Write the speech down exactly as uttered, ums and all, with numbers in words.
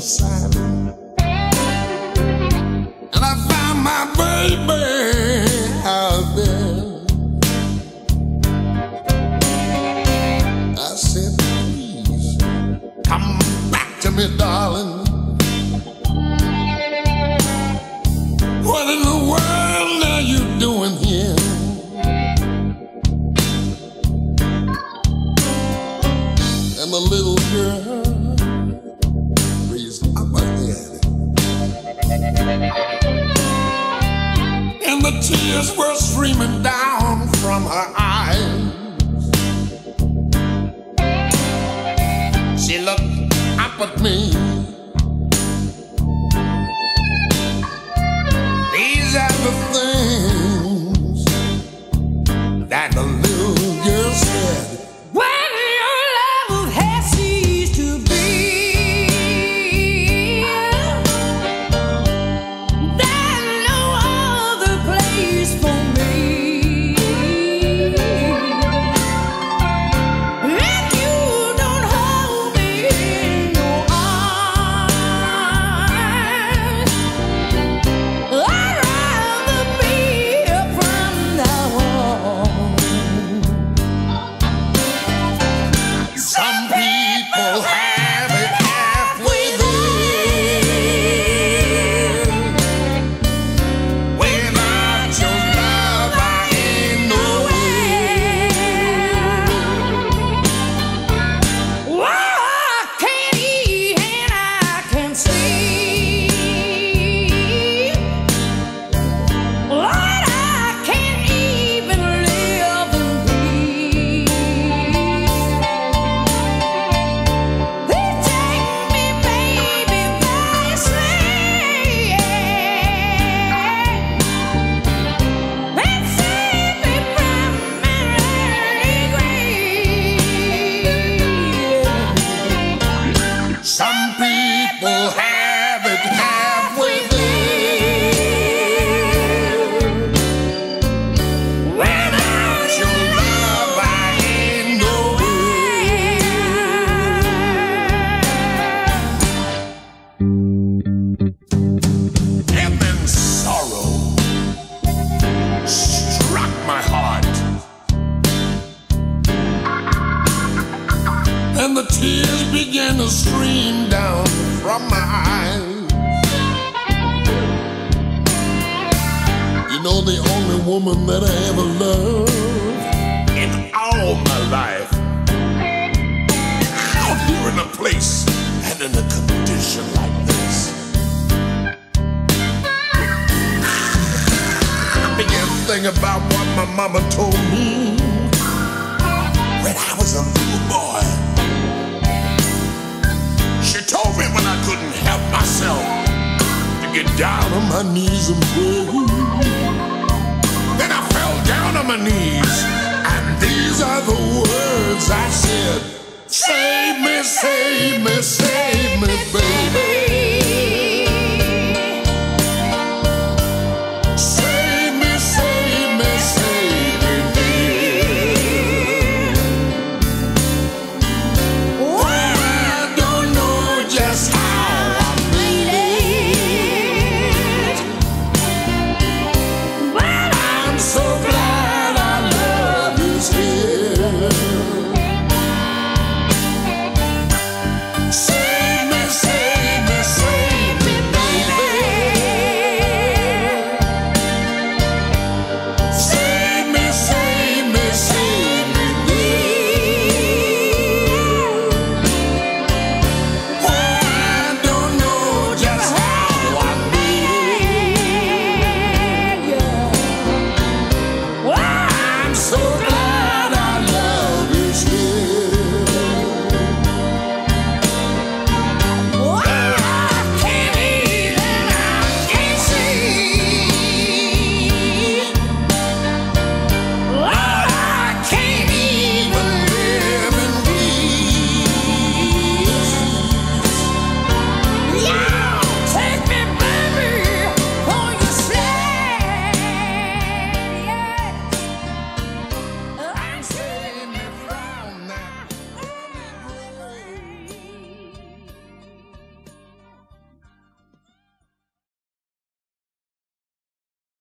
side, and I found my baby out there. I said, please come back to me, darling. What in the world are you doing here? And the little girl raised up her head, and the tears were streaming down from her eyes. She looked up at me. These are the things that the little girl said. When your love has ceased to be, there's no other place for me. If you don't hold me in your arms, I'd rather be here from now on. Some people have it halfway there. Without your love, I ain't nowhere. Well, I can't eat and I can sleep. Lord, I can't even live in peace. They take me, baby, they say, and save me from an early grave. Some people have it halfway there. Without your love, I ain't nowhere. And then sorrow struck my heart, and the tears began to stream down from my eyes. You know, the only woman that I ever loved in all my life, out here in a place and in a condition like this. I began to think about what my mama told me when I was a little boy. She told me when I couldn't help myself to get down on my knees and pray. Then I fell down on my knees, and these are the words I said: save me, save me, save me.